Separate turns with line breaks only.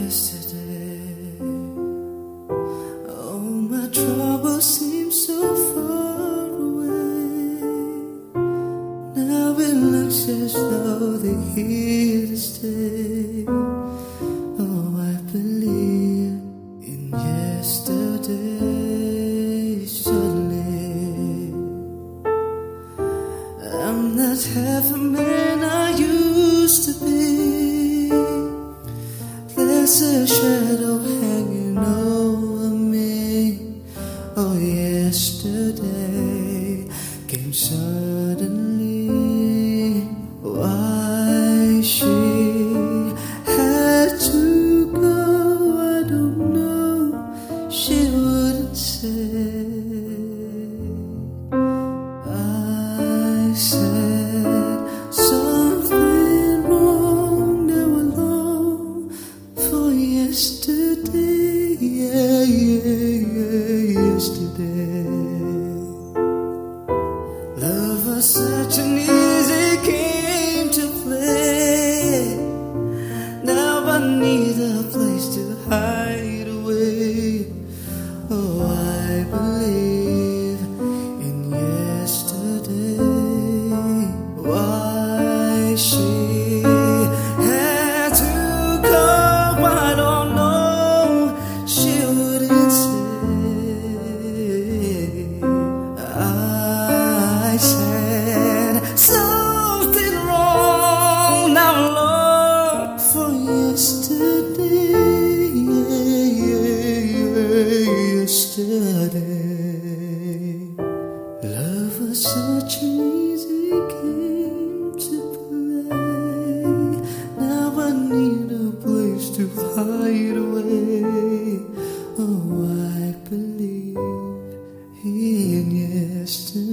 yesterday. Oh, my troubles seem so far away. Now it looks as though they're here to stay. Oh, I believe in yesterday. Suddenly I'm not half a man I used to be. There's a shadow hanging over me. Oh, yesterday came suddenly. Why she had to go, I don't know. She wouldn't say. I said something wrong, now alone for yesterday, yesterday. Love was such an easy game to play. Now I need a place to hide away. Oh, I believe in yesterday. Why she had to go, I don't know. She wouldn't say. I said something wrong, now long for yesterday, yesterday. Love was such an easy game to play. Now I need a place to hide away. Oh, I believe in yesterday.